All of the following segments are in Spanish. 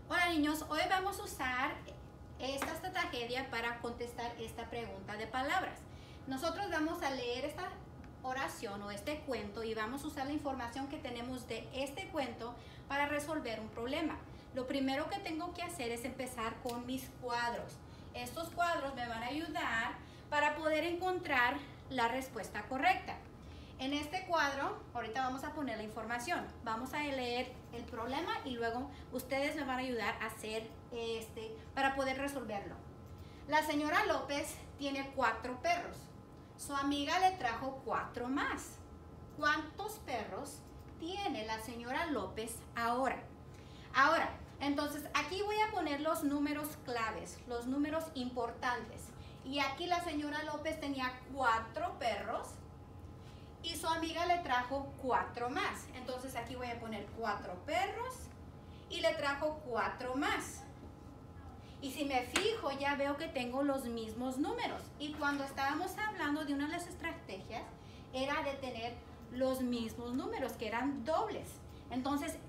Hola niños, hoy vamos a usar esta estrategia para contestar esta pregunta de palabras. Nosotros vamos a leer esta oración o este cuento y vamos a usar la información que tenemos de este cuento para resolver un problema. Lo primero que tengo que hacer es empezar con mis cuadros. Estos cuadros me van a ayudar para poder encontrar la respuesta correcta. En este cuadro, ahorita vamos a poner la información. Vamos a leer el problema y luego ustedes me van a ayudar a hacer para poder resolverlo. La señora López tiene 4 perros. Su amiga le trajo 4 más. ¿Cuántos perros tiene la señora López ahora? Entonces aquí voy a poner los números claves, los números importantes. Y aquí la señora López tenía 4 perros. Y su amiga le trajo 4 más. Entonces aquí voy a poner 4 perros y le trajo 4 más. Y si me fijo, ya veo que tengo los mismos números. Y cuando estábamos hablando de una de las estrategias, era de tener los mismos números, que eran dobles. Entonces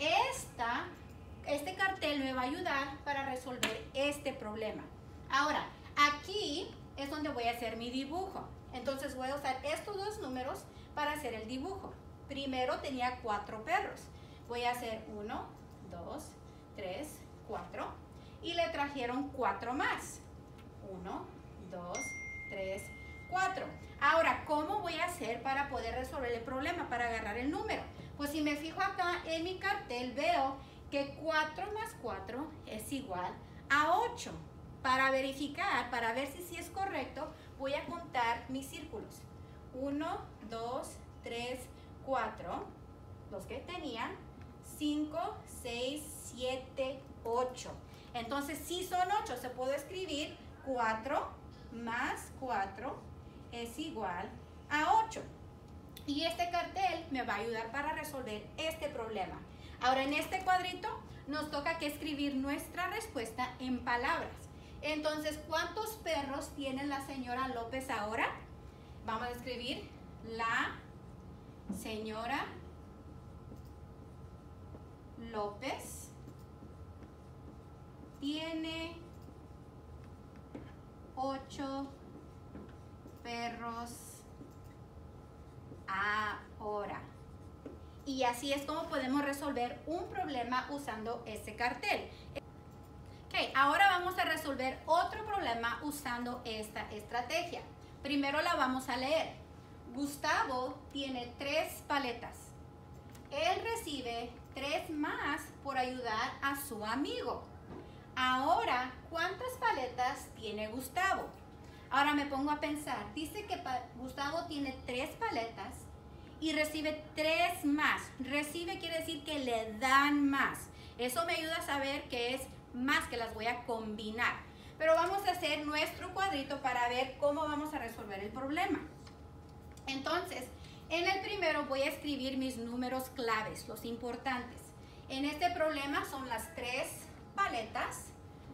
este cartel me va a ayudar para resolver este problema. Ahora, aquí es donde voy a hacer mi dibujo. Entonces voy a usar estos dos números para hacer el dibujo. Primero tenía 4 perros. Voy a hacer 1, 2, 3, 4 y le trajeron 4 más. 1, 2, 3, 4. Ahora, ¿cómo voy a hacer para poder resolver el problema, para agarrar el número? Pues si me fijo acá en mi cartel, veo que 4 más 4 es igual a 8. Para verificar, para ver si es correcto, voy a contar mis círculos. 1, 2, 3, 4, los que tenían, 5, 6, 7, 8. Entonces, si son 8, se puede escribir 4 más 4 es igual a 8. Y este cartel me va a ayudar para resolver este problema. Ahora, en este cuadrito nos toca que escribir nuestra respuesta en palabras. Entonces, ¿cuántos perros tiene la señora López ahora? Vamos a escribir la señora López tiene 8 perros ahora. Y así es como podemos resolver un problema usando este cartel. Ok, ahora vamos a resolver otro problema usando esta estrategia. Primero la vamos a leer. Gustavo tiene 3 paletas. Él recibe 3 más por ayudar a su amigo. Ahora, ¿cuántas paletas tiene Gustavo? Ahora me pongo a pensar. Dice que Gustavo tiene 3 paletas y recibe 3 más. Recibe quiere decir que le dan más. Eso me ayuda a saber que es más, que las voy a combinar. Pero vamos a hacer nuestro cuadrito para ver cómo vamos a resolver el problema. Entonces, en el primero voy a escribir mis números claves, los importantes. En este problema son las 3 paletas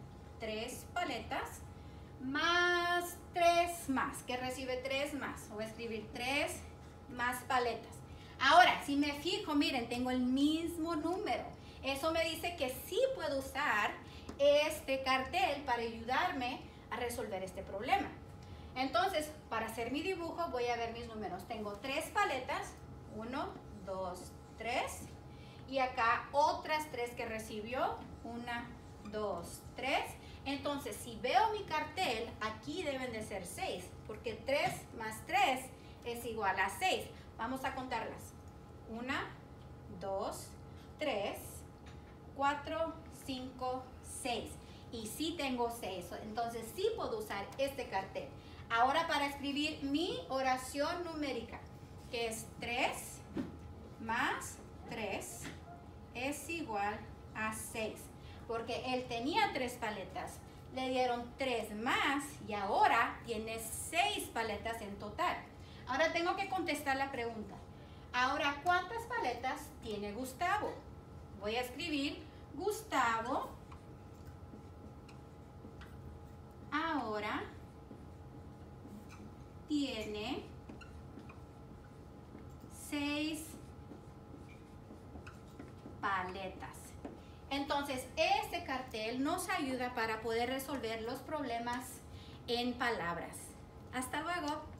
más 3 más, que recibe 3 más. Voy a escribir 3 más paletas. Ahora, si me fijo, miren, tengo el mismo número. Eso me dice que sí puedo usar este cartel para ayudarme a resolver este problema. Entonces, para hacer mi dibujo voy a ver mis números. Tengo 3 paletas, 1, 2, 3. Y acá otras 3 que recibió, 1, 2, 3. Entonces, si veo mi cartel, aquí deben de ser 6, porque 3 más 3 es igual a 6. Vamos a contarlas. 1, 2, 3, 4, 5, 6. Y sí tengo 6, entonces sí puedo usar este cartel. Ahora para escribir mi oración numérica, que es 3 más 3 es igual a 6. Porque él tenía 3 paletas, le dieron 3 más y ahora tiene 6 paletas en total. Ahora tengo que contestar la pregunta. Ahora, ¿cuántas paletas tiene Gustavo? Voy a escribir Gustavo ahora tiene 6 paletas. Entonces, este cartel nos ayuda para poder resolver los problemas en palabras. Hasta luego.